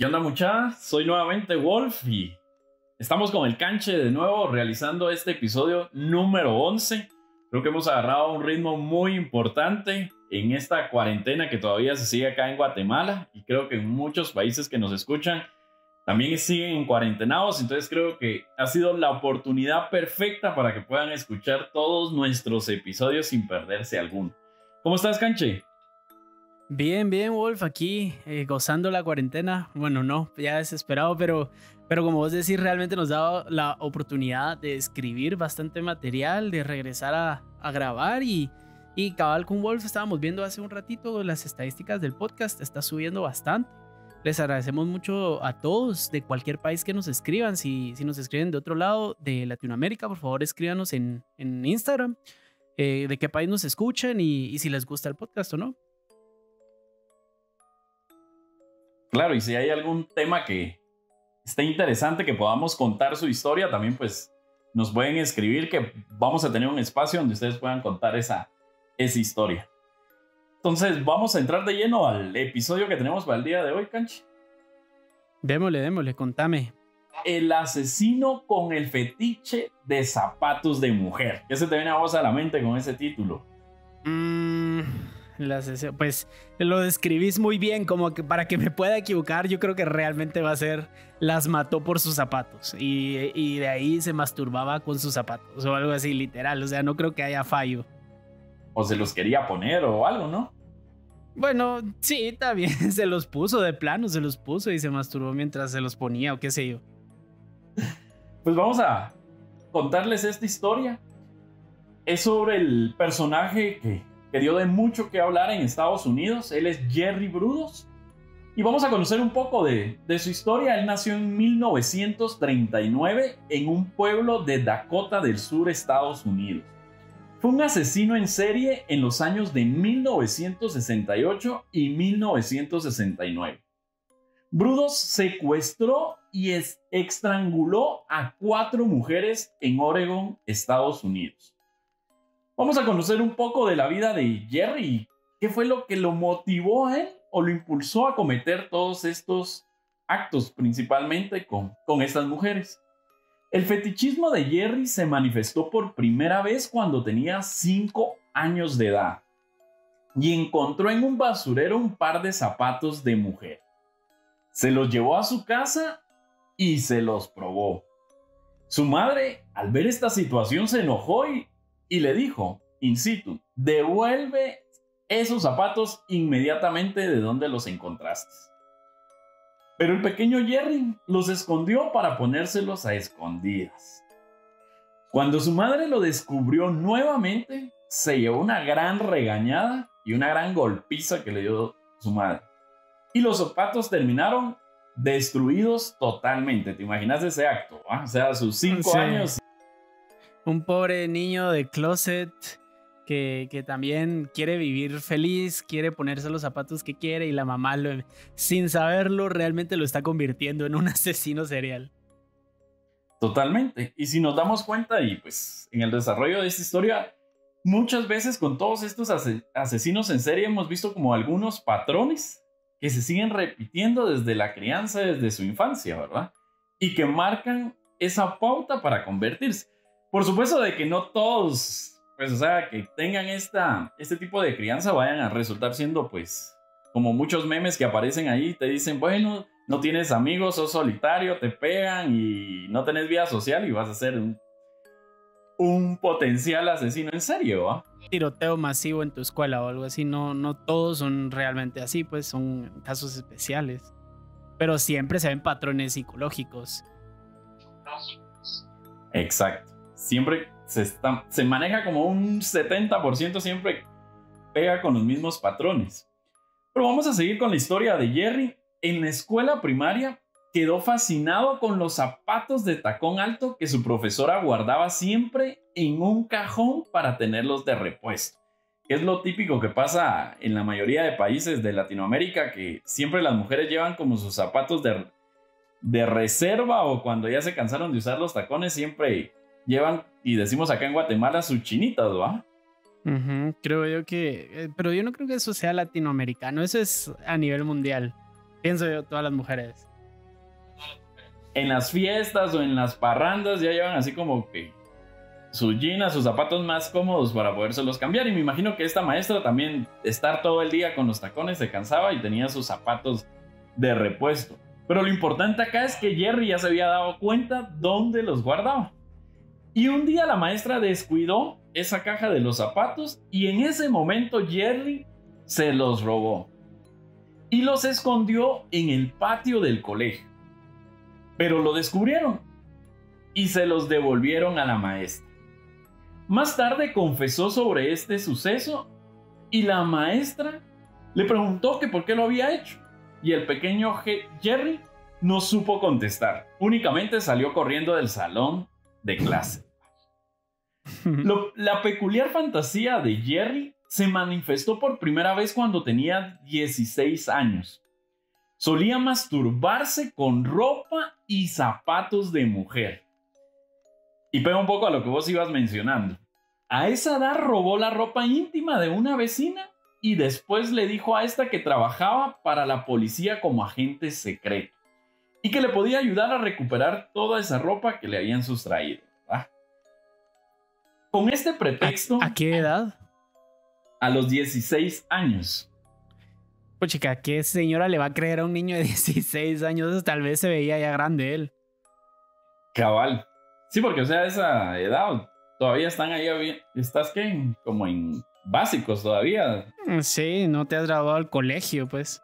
¿Qué onda, muchacha? Soy nuevamente Wolf y estamos con el Canche de nuevo realizando este episodio número 11. Creo que hemos agarrado un ritmo muy importante en esta cuarentena que todavía se sigue acá en Guatemala y creo que en muchos países que nos escuchan también siguen en cuarentenados. Entonces creo que ha sido la oportunidad perfecta para que puedan escuchar todos nuestros episodios sin perderse alguno. ¿Cómo estás, Canche? Bien, Wolf, aquí gozando la cuarentena. Bueno, no, ya desesperado, pero como vos decís, realmente nos da la oportunidad de escribir bastante material, de regresar a grabar y cabal con Wolf estábamos viendo hace un ratito las estadísticas del podcast, está subiendo bastante. Les agradecemos mucho a todos de cualquier país que nos escriban. Si nos escriben de otro lado de Latinoamérica, por favor escríbanos en Instagram de qué país nos escuchan y si les gusta el podcast o no. Claro, y si hay algún tema que esté interesante, que podamos contar su historia, también pues nos pueden escribir, que vamos a tener un espacio donde ustedes puedan contar esa historia. Entonces vamos a entrar de lleno al episodio que tenemos para el día de hoy, Canchi. Démosle, contame. El asesino con el fetiche de zapatos de mujer. ¿Qué se te viene a vos a la mente con ese título? Pues lo describís muy bien, como que para que me pueda equivocar, yo creo que realmente va a ser las mató por sus zapatos y de ahí se masturbaba con sus zapatos o algo así literal, o sea, no creo que haya fallo. O se los quería poner o algo, ¿no? Bueno, sí, también se los puso de plano, se los puso y se masturbó mientras se los ponía o qué sé yo. Pues vamos a contarles esta historia. Es sobre el personaje que dio de mucho que hablar en Estados Unidos. Él es Jerry Brudos. Y vamos a conocer un poco de su historia. Él nació en 1939 en un pueblo de Dakota del Sur, Estados Unidos. Fue un asesino en serie en los años de 1968 y 1969. Brudos secuestró y estranguló a 4 mujeres en Oregon, Estados Unidos. Vamos a conocer un poco de la vida de Jerry. ¿Qué fue lo que lo motivó a él o lo impulsó a cometer todos estos actos, principalmente con estas mujeres? El fetichismo de Jerry se manifestó por primera vez cuando tenía 5 años de edad y encontró en un basurero un par de zapatos de mujer. Se los llevó a su casa y se los probó. Su madre, al ver esta situación, se enojó y le dijo, in situ, devuelve esos zapatos inmediatamente de donde los encontraste. Pero el pequeño Jerry los escondió para ponérselos a escondidas. Cuando su madre lo descubrió nuevamente, se llevó una gran regañada y una gran golpiza que le dio su madre. Y los zapatos terminaron destruidos totalmente. ¿Te imaginas ese acto? O sea, a sus 5 años. Un pobre niño de closet que también quiere vivir feliz, quiere ponerse los zapatos que quiere y la mamá, sin saberlo, realmente lo está convirtiendo en un asesino serial. Totalmente. Y si nos damos cuenta, y pues en el desarrollo de esta historia, muchas veces con todos estos asesinos en serie hemos visto como algunos patrones que se siguen repitiendo desde la crianza, desde su infancia, ¿verdad? Y que marcan esa pauta para convertirse. Por supuesto de que no todos, pues, o sea, que tengan este tipo de crianza vayan a resultar siendo, pues, como muchos memes que aparecen ahí, te dicen, bueno, no tienes amigos, sos solitario, te pegan y no tenés vida social y vas a ser un potencial asesino en serio, ¿va? Tiroteo masivo en tu escuela o algo así, no todos son realmente así, pues son casos especiales. Pero siempre se ven patrones psicológicos. Exacto. Siempre se maneja como un 70%, siempre pega con los mismos patrones. Pero vamos a seguir con la historia de Jerry. En la escuela primaria quedó fascinado con los zapatos de tacón alto que su profesora guardaba siempre en un cajón para tenerlos de repuesto. Que es lo típico que pasa en la mayoría de países de Latinoamérica, que siempre las mujeres llevan como sus zapatos de reserva, o cuando ya se cansaron de usar los tacones siempre llevan, y decimos acá en Guatemala, sus chinitas, ¿va? Creo yo pero yo no creo que eso sea latinoamericano, eso es a nivel mundial, pienso yo, todas las mujeres. en las fiestas o en las parrandas ya llevan así como que sus jeans, sus zapatos más cómodos para podérselos cambiar. Y me imagino que esta maestra también, estar todo el día con los tacones, se cansaba y tenía sus zapatos de repuesto. Pero lo importante acá es que Jerry ya se había dado cuenta dónde los guardaba. Y un día la maestra descuidó esa caja de los zapatos y en ese momento Jerry se los robó y los escondió en el patio del colegio. Pero lo descubrieron y se los devolvieron a la maestra. Más tarde confesó sobre este suceso y la maestra le preguntó que por qué lo había hecho. Y el pequeño Jerry no supo contestar. Únicamente salió corriendo del salón de clase. La peculiar fantasía de Jerry se manifestó por primera vez cuando tenía 16 años. Solía masturbarse con ropa y zapatos de mujer. Y pega un poco a lo que vos ibas mencionando. A esa edad robó la ropa íntima de una vecina y después le dijo a esta que trabajaba para la policía como agente secreto y que le podía ayudar a recuperar toda esa ropa que le habían sustraído, ¿verdad? Con este pretexto... ¿A qué edad? A los 16 años. Pues chica, ¿qué señora le va a creer a un niño de 16 años? Tal vez se veía ya grande él. Cabal. Sí, porque o sea, esa edad todavía están ahí, estás que como en básicos todavía. Sí, no te has graduado al colegio, pues.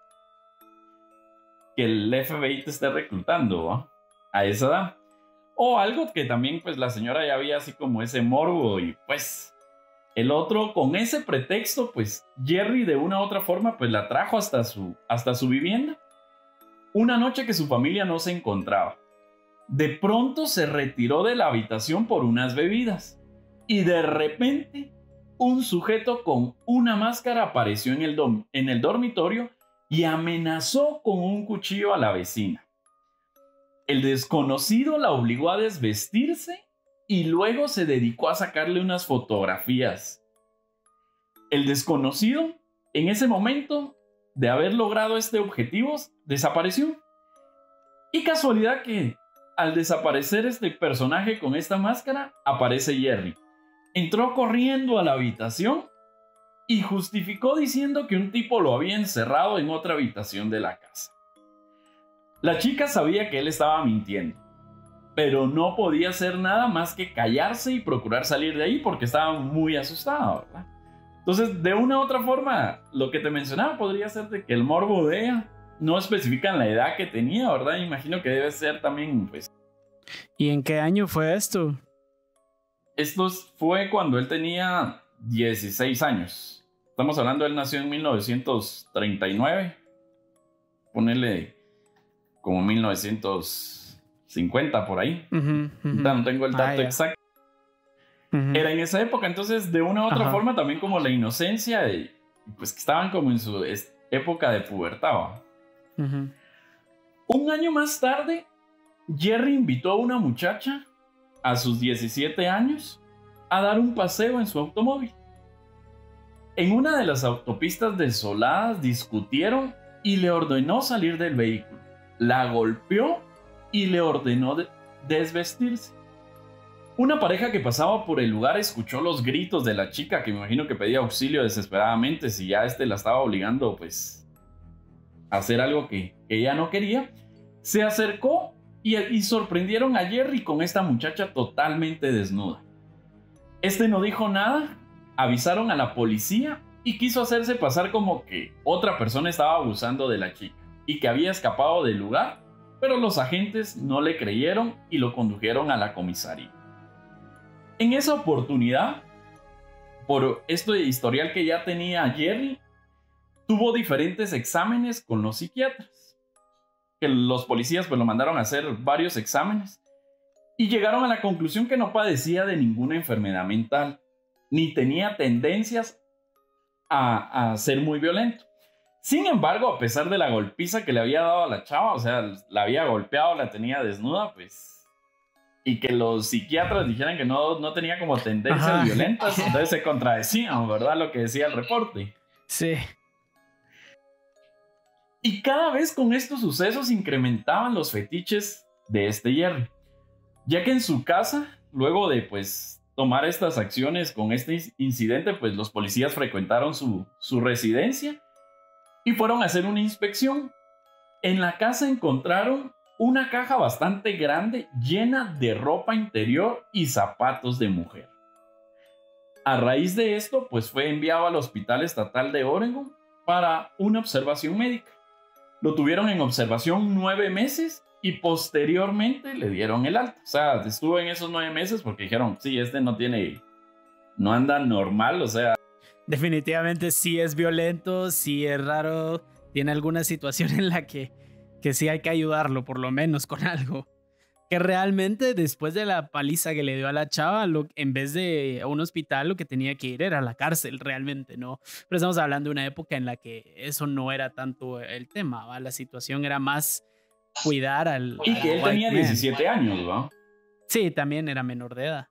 Que el FBI te esté reclutando, ¿va? A esa edad. O algo que también pues la señora ya había así como ese morbo y pues el otro con ese pretexto pues Jerry de una u otra forma pues la trajo hasta su vivienda. Una noche que su familia no se encontraba. De pronto se retiró de la habitación por unas bebidas y de repente un sujeto con una máscara apareció en el dormitorio y amenazó con un cuchillo a la vecina. El desconocido la obligó a desvestirse y luego se dedicó a sacarle unas fotografías. El desconocido, en ese momento de haber logrado este objetivo, desapareció. Y casualidad que al desaparecer este personaje con esta máscara, aparece Jerry. Entró corriendo a la habitación y justificó diciendo que un tipo lo había encerrado en otra habitación de la casa. La chica sabía que él estaba mintiendo, pero no podía hacer nada más que callarse y procurar salir de ahí porque estaba muy asustada, ¿verdad? Entonces, de una u otra forma, lo que te mencionaba podría ser de que el morbo de ella no especifican la edad que tenía, ¿verdad? Imagino que debe ser también, pues... ¿Y en qué año fue esto? Esto fue cuando él tenía 16 años. Estamos hablando, él nació en 1939. Ponele como 1950 por ahí. No tengo el dato exacto. Era en esa época, entonces de una u otra forma también como la inocencia, pues que estaban como en su época de pubertad. Un año más tarde, Jerry invitó a una muchacha a sus 17 años a dar un paseo en su automóvil. En una de las autopistas desoladas discutieron y le ordenó salir del vehículo. La golpeó y le ordenó desvestirse. Una pareja que pasaba por el lugar escuchó los gritos de la chica, que me imagino que pedía auxilio desesperadamente si ya la estaba obligando pues a hacer algo que ella no quería. Se acercó y sorprendieron a Jerry con esta muchacha totalmente desnuda. Este no dijo nada, avisaron a la policía y quiso hacerse pasar como que otra persona estaba abusando de la chica y que había escapado del lugar, pero los agentes no le creyeron y lo condujeron a la comisaría. En esa oportunidad, por este historial que ya tenía Jerry, tuvo diferentes exámenes con los psiquiatras. Que los policías pues lo mandaron a hacer varios exámenes y llegaron a la conclusión que no padecía de ninguna enfermedad mental, ni tenía tendencias a ser muy violento. Sin embargo, a pesar de la golpiza que le había dado a la chava, o sea, la había golpeado, la tenía desnuda, pues... Y que los psiquiatras dijeran que no tenía como tendencias violentas, entonces se contradecían, ¿verdad? Lo que decía el reporte. Sí. Y cada vez con estos sucesos incrementaban los fetiches de este Jerry, ya que en su casa, luego de pues tomar estas acciones con este incidente, pues los policías frecuentaron su residencia y fueron a hacer una inspección. En la casa encontraron una caja bastante grande llena de ropa interior y zapatos de mujer. A raíz de esto, pues fue enviado al Hospital Estatal de Oregon para una observación médica. Lo tuvieron en observación 9 meses y posteriormente le dieron el alta. O sea, estuvo en esos 9 meses porque dijeron, sí, no anda normal, o sea. Definitivamente sí es violento, sí es raro, tiene alguna situación en la que sí hay que ayudarlo, por lo menos con algo. Que realmente después de la paliza que le dio a la chava, en vez de a un hospital, lo que tenía que ir era a la cárcel realmente, ¿no? Pero estamos hablando de una época en la que eso no era tanto el tema, ¿va? La situación era más cuidar al... Y que él tenía 17 años, ¿va? Sí, también era menor de edad.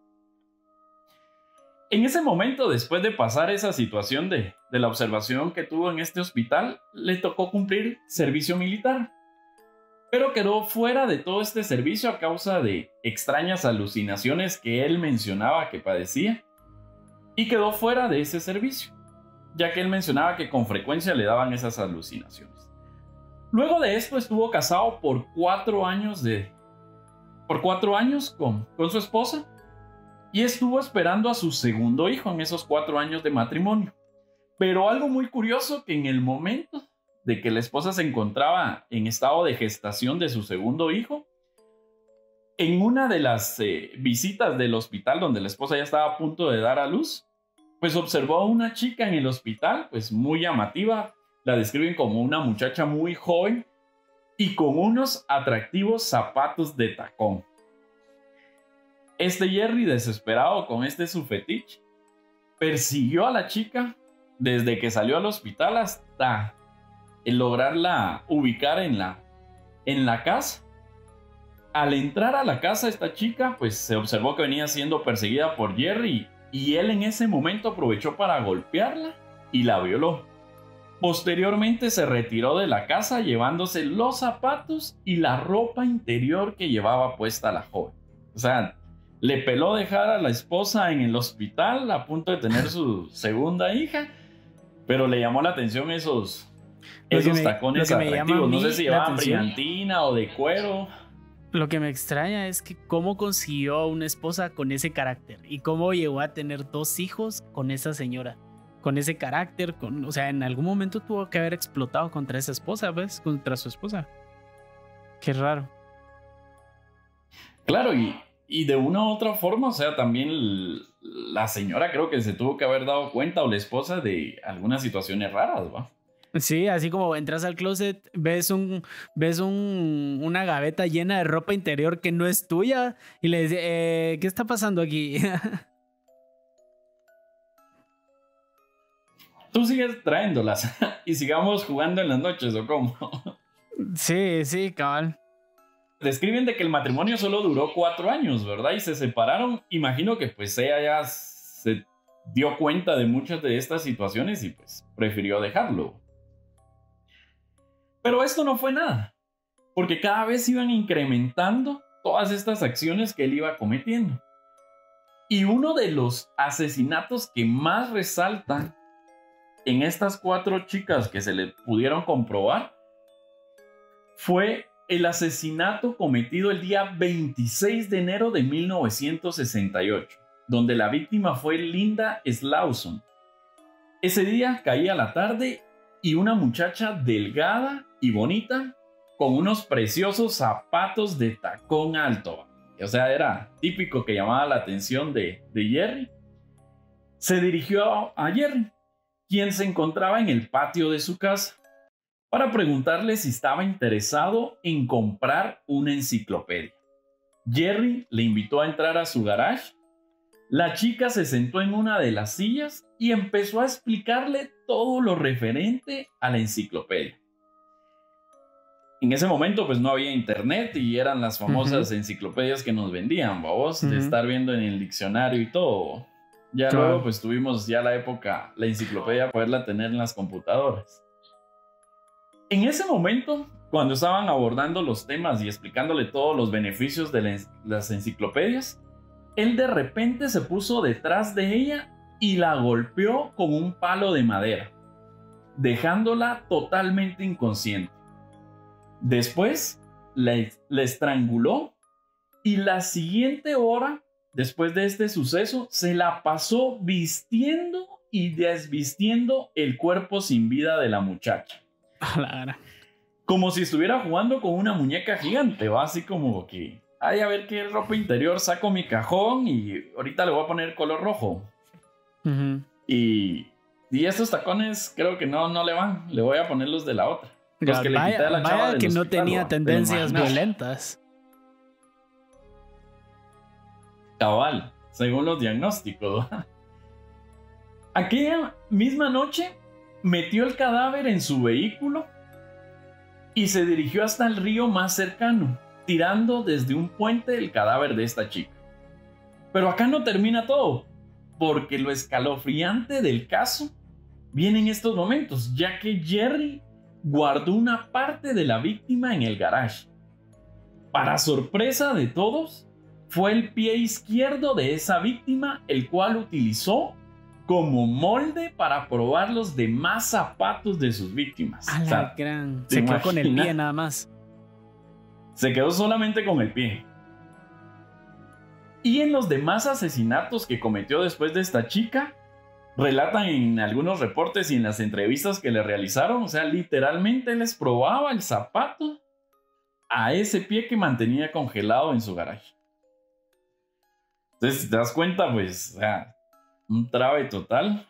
En ese momento, después de pasar esa situación de la observación que tuvo en este hospital, le tocó cumplir servicio militar. Pero quedó fuera de todo este servicio a causa de extrañas alucinaciones que él mencionaba que padecía. Y quedó fuera de ese servicio, ya que él mencionaba que con frecuencia le daban esas alucinaciones. Luego de esto estuvo casado por 4 años con su esposa. Y estuvo esperando a su segundo hijo en esos 4 años de matrimonio. Pero algo muy curioso, que en el momento de que la esposa se encontraba en estado de gestación de su segundo hijo, en una de las visitas del hospital donde la esposa ya estaba a punto de dar a luz, pues observó a una chica en el hospital, pues muy llamativa. La describen como una muchacha muy joven y con unos atractivos zapatos de tacón. Este Jerry, desesperado con su fetiche, persiguió a la chica desde que salió al hospital hasta lograrla ubicar en la casa. Al entrar a la casa, esta chica pues se observó que venía siendo perseguida por Jerry y él en ese momento aprovechó para golpearla y la violó. Posteriormente se retiró de la casa llevándose los zapatos y la ropa interior que llevaba puesta la joven. O sea, le peló dejar a la esposa en el hospital a punto de tener su segunda hija, pero le llamó la atención esos tacones atractivos. No sé si llevaban brillantina o de cuero. Lo que me extraña es que cómo consiguió una esposa con ese carácter y cómo llegó a tener 2 hijos con esa señora, con ese carácter, o sea, en algún momento tuvo que haber explotado contra esa esposa, ¿ves? Contra su esposa. Qué raro. Claro, y de una u otra forma, o sea, también la señora creo que se tuvo que haber dado cuenta, o la esposa, de algunas situaciones raras, ¿va? Sí, así como entras al closet, ves una gaveta llena de ropa interior que no es tuya y le dices, ¿qué está pasando aquí? Tú sigues trayéndolas y sigamos jugando en las noches, ¿o cómo? Sí, cabal. Describen de que el matrimonio solo duró 4 años, ¿verdad? Y se separaron. Imagino que pues ella ya se dio cuenta de muchas de estas situaciones y pues prefirió dejarlo. Pero esto no fue nada, porque cada vez iban incrementando todas estas acciones que él iba cometiendo. Y uno de los asesinatos que más resaltan en estas 4 chicas que se le pudieron comprobar fue el asesinato cometido el día 26 de enero de 1968, donde la víctima fue Linda Slauson. Ese día caía la tarde y una muchacha delgada y bonita con unos preciosos zapatos de tacón alto, o sea, era típico que llamaba la atención de Jerry, se dirigió a Jerry, quien se encontraba en el patio de su casa, para preguntarle si estaba interesado en comprar una enciclopedia. Jerry le invitó a entrar a su garage. La chica se sentó en una de las sillas y empezó a explicarle todo lo referente a la enciclopedia. En ese momento pues no había internet y eran las famosas enciclopedias que nos vendían, vamos, de estar viendo en el diccionario y todo. Ya luego pues tuvimos ya la enciclopedia, poderla tener en las computadoras. En ese momento, cuando estaban abordando los temas y explicándole todos los beneficios de las enciclopedias, él de repente se puso detrás de ella y la golpeó con un palo de madera, dejándola totalmente inconsciente. Después la estranguló y la siguiente hora, después de este suceso, se la pasó vistiendo y desvistiendo el cuerpo sin vida de la muchacha. Como si estuviera jugando con una muñeca gigante, ¿va? Así como que, ay, a ver qué ropa interior saco mi cajón y ahorita le voy a poner color rojo. Uh-huh. Y estos tacones creo que no le van, le voy a poner los de la otra. Los que le quité a la chava del que no hospital, tenía tendencias violentas. Cabal, según los diagnósticos. Aquella misma noche metió el cadáver en su vehículo y se dirigió hasta el río más cercano, tirando desde un puente el cadáver de esta chica. Pero acá no termina todo, porque lo escalofriante del caso viene en estos momentos, ya que Jerry guardó una parte de la víctima en el garage. Para sorpresa de todos, fue el pie izquierdo de esa víctima el cual utilizó como molde para probar los demás zapatos de sus víctimas. A la gran. Se quedó con el pie nada más. Se quedó solamente con el pie. Y en los demás asesinatos que cometió después de esta chica, relatan en algunos reportes y en las entrevistas que le realizaron, o sea, literalmente les probaba el zapato a ese pie que mantenía congelado en su garaje. Entonces, si te das cuenta, pues, o sea, un trave total.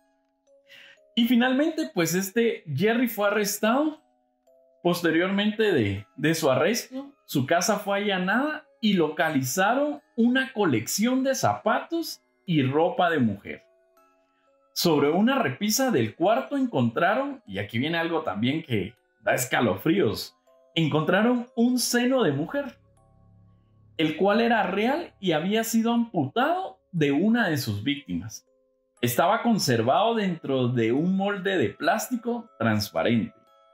Y finalmente, pues Jerry fue arrestado. Posteriormente de su arresto, su casa fue allanada y localizaron una colección de zapatos y ropa de mujer. Sobre una repisa del cuarto encontraron, y aquí viene algo también que da escalofríos, encontraron un seno de mujer, el cual era real y había sido amputado de una de sus víctimas. Estaba conservado dentro de un molde de plástico transparente.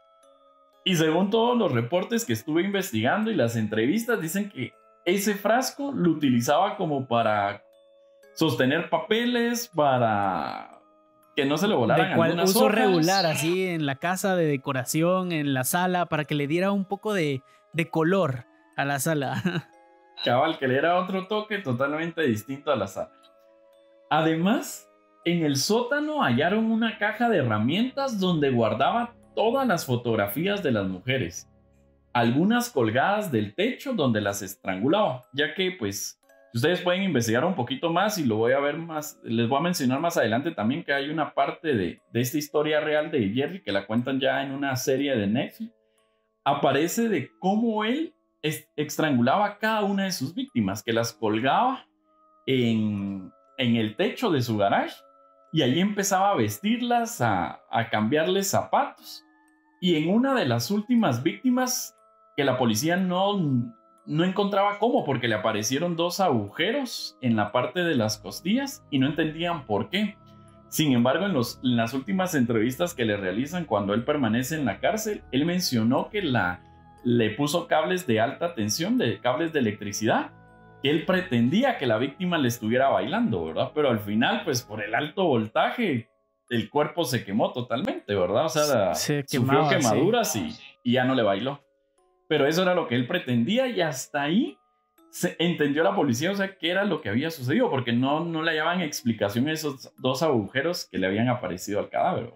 Y según todos los reportes que estuve investigando y las entrevistas, dicen que ese frasco lo utilizaba como para sostener papeles, para que no se le volaran algunas uso hojas. Regular, así en la casa de decoración, en la sala, para que le diera un poco de color a la sala. Cabal, que le diera otro toque totalmente distinto a la sala. Además, en el sótano hallaron una caja de herramientas donde guardaba todas las fotografías de las mujeres, algunas colgadas del techo donde las estrangulaba, ya que pues ustedes pueden investigar un poquito más y lo voy a ver más, les voy a mencionar más adelante también que hay una parte de esta historia real de Jerry que la cuentan ya en una serie de Netflix. Aparece de cómo él estrangulaba a cada una de sus víctimas, que las colgaba en el techo de su garage y allí empezaba a vestirlas, a cambiarles zapatos. Y en una de las últimas víctimas que la policía no encontraba cómo, porque le aparecieron 2 agujeros en la parte de las costillas y no entendían por qué. Sin embargo, en las últimas entrevistas que le realizan cuando él permanece en la cárcel, él mencionó que le puso cables de alta tensión, cables de electricidad, que él pretendía que la víctima le estuviera bailando, ¿verdad? Pero al final, pues por el alto voltaje, el cuerpo se quemó totalmente, ¿verdad? O sea, sufrió quemaduras y ya no le bailó. Pero eso era lo que él pretendía y hasta ahí se entendió la policía, o sea, qué era lo que había sucedido, porque no le hallaban explicación a esos 2 agujeros que le habían aparecido al cadáver.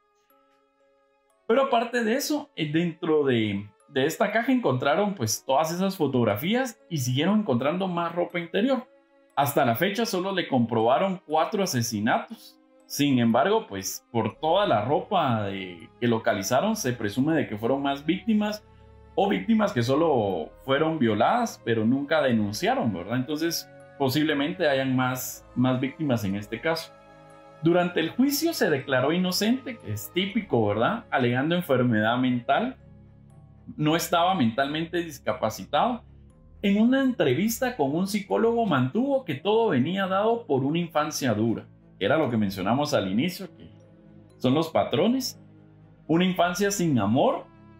Pero aparte de eso, dentro de esta caja encontraron pues todas esas fotografías y siguieron encontrando más ropa interior. Hasta la fecha solo le comprobaron 4 asesinatos. Sin embargo, pues por toda la ropa que localizaron, se presume de que fueron más víctimas o víctimas que solo fueron violadas, pero nunca denunciaron, ¿verdad? Entonces, posiblemente hayan más víctimas en este caso. Durante el juicio se declaró inocente, que es típico, ¿verdad? Alegando enfermedad mental. No estaba mentalmente discapacitado. En una entrevista con un psicólogo mantuvo que todo venía dado por una infancia dura. Era lo que mencionamos al inicio, que son los patrones. Una infancia sin amor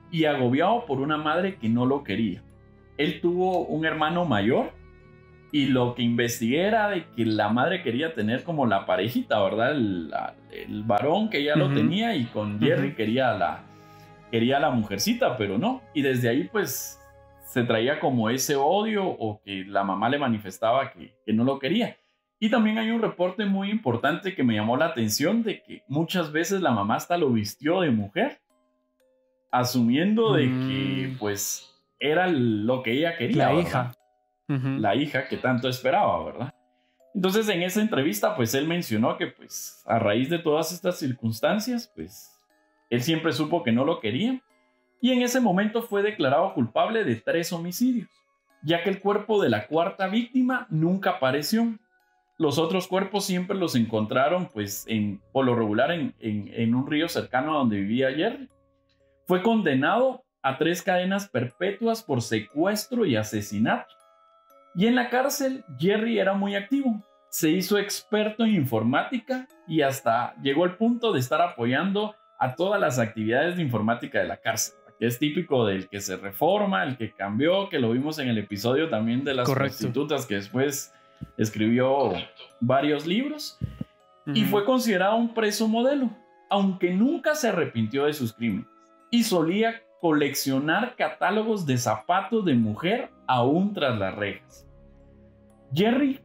y agobiado por una madre que no lo quería. Él tuvo un hermano mayor y lo que investigué era de que la madre quería tener como la parejita, ¿verdad? El varón que ya lo tenía, y con Jerry quería la mujercita, pero no. Y desde ahí pues se traía como ese odio, o que la mamá le manifestaba que no lo quería. Y también hay un reporte muy importante que me llamó la atención, de que muchas veces la mamá hasta lo vistió de mujer, asumiendo de que pues era lo que ella quería, la ¿verdad? hija. La hija que tanto esperaba, ¿verdad? Entonces en esa entrevista pues él mencionó que pues a raíz de todas estas circunstancias pues él siempre supo que no lo quería, y en ese momento fue declarado culpable de 3 homicidios, ya que el cuerpo de la 4ª víctima nunca apareció. Los otros cuerpos siempre los encontraron pues por lo regular en un río cercano a donde vivía Jerry. Fue condenado a 3 cadenas perpetuas por secuestro y asesinato. Y en la cárcel, Jerry era muy activo. Se hizo experto en informática y hasta llegó al punto de estar apoyando a todas las actividades de informática de la cárcel, que es típico del que se reforma, el que cambió, que lo vimos en el episodio también de las prostitutas, que después escribió varios libros. Y fue considerado un preso modelo, aunque nunca se arrepintió de sus crímenes. Y solía coleccionar catálogos de zapatos de mujer aún tras las rejas. Jerry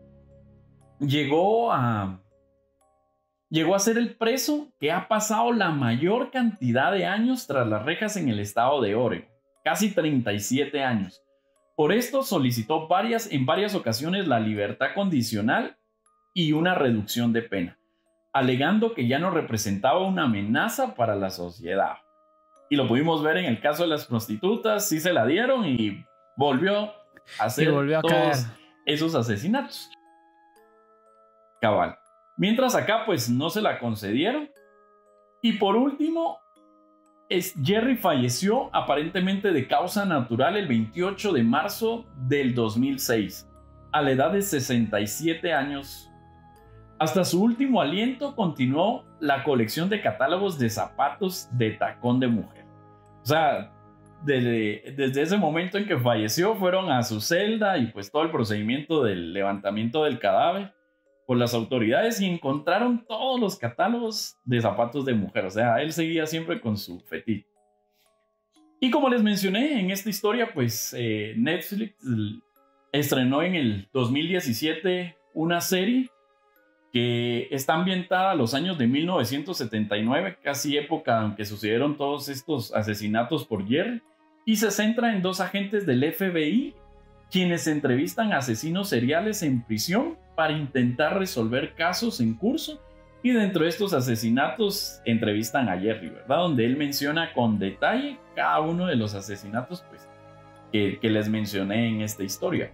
llegó a ser el preso que ha pasado la mayor cantidad de años tras las rejas en el estado de Oregon, casi 37 años. Por esto solicitó en varias ocasiones la libertad condicional y una reducción de pena, alegando que ya no representaba una amenaza para la sociedad. Y lo pudimos ver en el caso de las prostitutas, sí se la dieron y volvió a hacer todos esos asesinatos. Cabal. Mientras acá pues no se la concedieron. Y por último, Jerry falleció aparentemente de causa natural el 28 de marzo del 2006, a la edad de 67 años. Hasta su último aliento continuó la colección de catálogos de zapatos de tacón de mujer. O sea, desde ese momento en que falleció fueron a su celda y pues todo el procedimiento del levantamiento del cadáver por las autoridades, y encontraron todos los catálogos de zapatos de mujer. O sea, él seguía siempre con su fetiche. Y como les mencioné en esta historia, pues Netflix estrenó en el 2017 una serie que está ambientada a los años de 1979, casi época en que sucedieron todos estos asesinatos por Jerry, y se centra en 2 agentes del FBI quienes entrevistan a asesinos seriales en prisión para intentar resolver casos en curso, y dentro de estos asesinatos entrevistan a Jerry, ¿verdad? Donde él menciona con detalle cada uno de los asesinatos pues, que les mencioné en esta historia.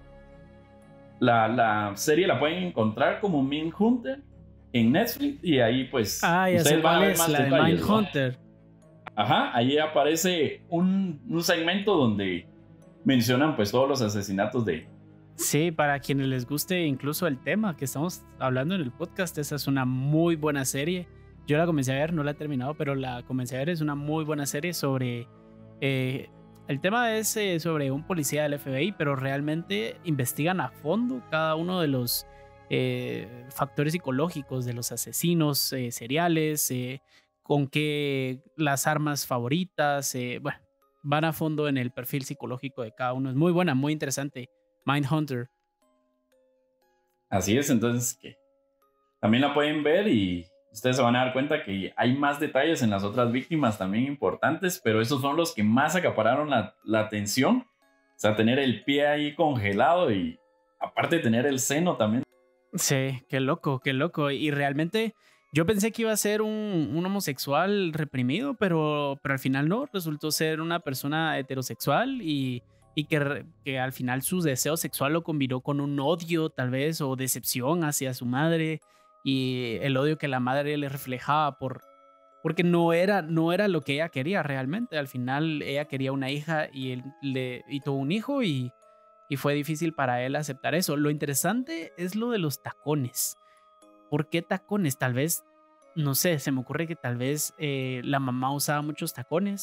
La serie la pueden encontrar como Mindhunter en Netflix, y ahí pues ustedes van a ver más detalles. La de Mindhunter. Ajá, ahí aparece un segmento donde mencionan pues todos los asesinatos de... Sí, para quienes les guste incluso el tema que estamos hablando en el podcast, esa es una muy buena serie. Yo la comencé a ver, no la he terminado, pero la comencé a ver. Es una muy buena serie sobre... el tema es sobre un policía del FBI, pero realmente investigan a fondo cada uno de los factores psicológicos de los asesinos seriales, con qué las armas favoritas, bueno, van a fondo en el perfil psicológico de cada uno. Es muy buena, muy interesante. Mindhunter. Así es, entonces que también la pueden ver, y ustedes se van a dar cuenta que hay más detalles en las otras víctimas también importantes, pero esos son los que más acapararon la atención. O sea, tener el pie ahí congelado y aparte tener el seno también. Sí, qué loco, qué loco. Y realmente yo pensé que iba a ser un homosexual reprimido, pero al final no, resultó ser una persona heterosexual y que al final su deseo sexual lo combinó con un odio tal vez o decepción hacia su madre, y el odio que la madre le reflejaba porque no era lo que ella quería realmente. Al final ella quería una hija y tuvo un hijo, y fue difícil para él aceptar eso. Lo interesante es lo de los tacones. ¿Por qué tacones? Tal vez, no sé, se me ocurre que tal vez la mamá usaba muchos tacones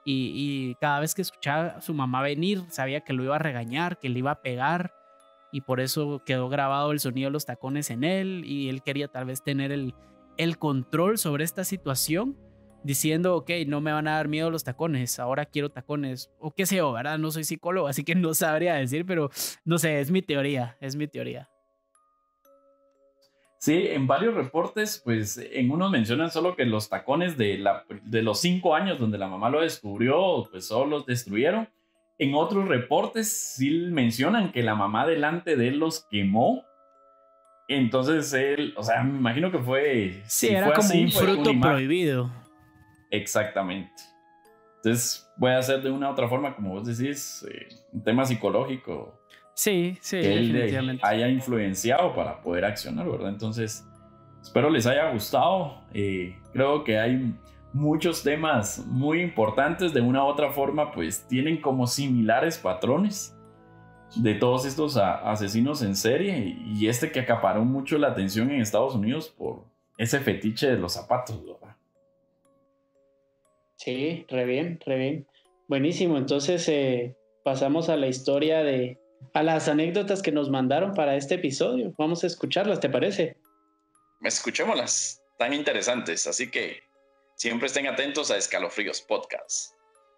y cada vez que escuchaba a su mamá venir, sabía que lo iba a regañar, que le iba a pegar, y por eso quedó grabado el sonido de los tacones en él, y él quería tal vez tener el control sobre esta situación, diciendo, ok, no me van a dar miedo los tacones, ahora quiero tacones, o qué sé yo, ¿verdad? No soy psicólogo, así que no sabría decir, pero no sé, es mi teoría, es mi teoría. Sí, en varios reportes, pues en unos mencionan solo que los tacones de los 5 años donde la mamá lo descubrió, pues solo los destruyeron. En otros reportes sí mencionan que la mamá delante de él los quemó. Entonces él, o sea, me imagino que fue... Sí, si era fue como así, un fue fruto una imagen. prohibido. Exactamente. Entonces voy a hacer de una u otra forma, como vos decís, un tema psicológico. Sí, Que él definitivamente. haya influenciado para poder accionar, ¿verdad? Entonces, espero les haya gustado. Creo que hay muchos temas muy importantes. De una u otra forma, pues tienen como similares patrones de todos estos asesinos en serie. Y este que acaparó mucho la atención en Estados Unidos por ese fetiche de los zapatos, ¿verdad? Sí, re bien, re bien. Buenísimo, entonces pasamos a la historia a las anécdotas que nos mandaron para este episodio. Vamos a escucharlas, ¿te parece? Escuchémoslas, tan interesantes, así que siempre estén atentos a Escalofríos Podcast.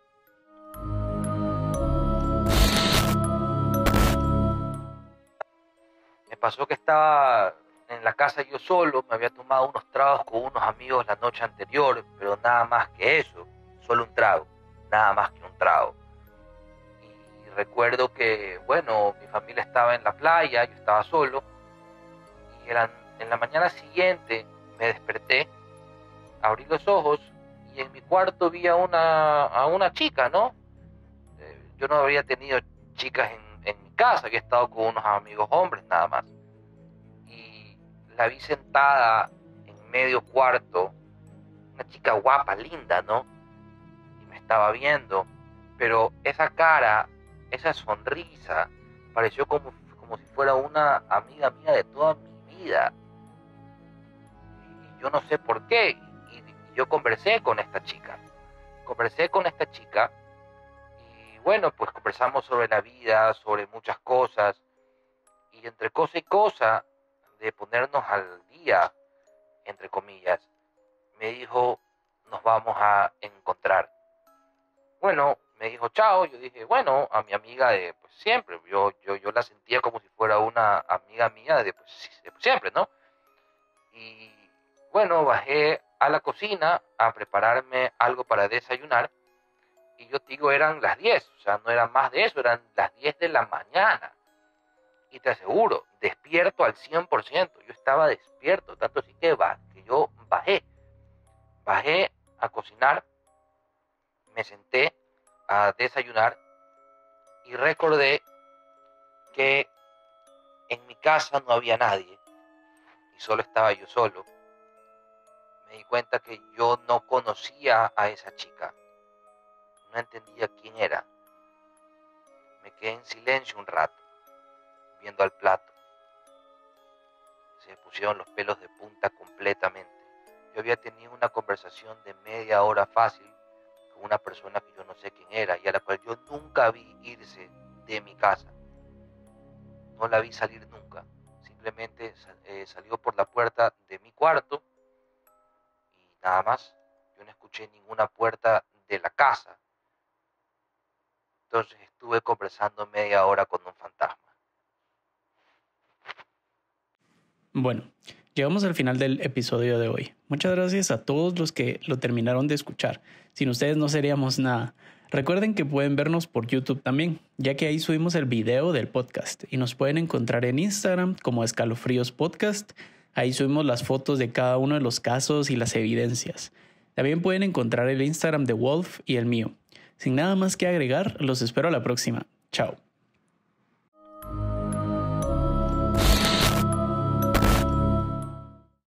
Me pasó que estaba en la casa yo solo, me había tomado unos tragos con unos amigos la noche anterior, pero nada más que eso, solo un trago, nada más que un trago. Y recuerdo que, bueno, mi familia estaba en la playa, yo estaba solo, y en la mañana siguiente me desperté, abrí los ojos y en mi cuarto vi a una chica, ¿no? Yo no había tenido chicas en mi casa, había estado con unos amigos hombres nada más. Y la vi sentada en medio cuarto, una chica guapa, linda, ¿no? Y me estaba viendo, pero esa cara, esa sonrisa, pareció como si fuera una amiga mía de toda mi vida. Y yo no sé por qué, y yo conversé con esta chica, y bueno, pues conversamos sobre la vida, sobre muchas cosas, y entre cosa y cosa, de ponernos al día, entre comillas, me dijo, nos vamos a encontrar. Bueno, me dijo chao, yo dije, bueno, a mi amiga de pues, siempre, yo la sentía como si fuera una amiga mía de siempre, ¿no? Y bueno, bajé a la cocina a prepararme algo para desayunar, y yo digo, eran las 10, o sea, no eran más de eso, eran las 10 de la mañana. Y te aseguro, despierto al 100%. Yo estaba despierto, tanto así que yo bajé a cocinar, me senté a desayunar y recordé que en mi casa no había nadie y solo estaba yo solo. Me di cuenta que yo no conocía a esa chica, no entendía quién era. Me quedé en silencio un rato, viendo al plato. Se me pusieron los pelos de punta completamente. Yo había tenido una conversación de media hora fácil con una persona que yo no sé quién era y a la cual yo nunca vi irse de mi casa. No la vi salir nunca. Simplemente salió por la puerta de mi cuarto y nada más. Yo no escuché ninguna puerta de la casa. Entonces estuve conversando media hora con un fantasma. Bueno, llegamos al final del episodio de hoy. Muchas gracias a todos los que lo terminaron de escuchar. Sin ustedes no seríamos nada. Recuerden que pueden vernos por YouTube también, ya que ahí subimos el video del podcast y nos pueden encontrar en Instagram como Escalofríos Podcast. Ahí subimos las fotos de cada uno de los casos y las evidencias. También pueden encontrar el Instagram de Wolf y el mío. Sin nada más que agregar, los espero a la próxima. Chao.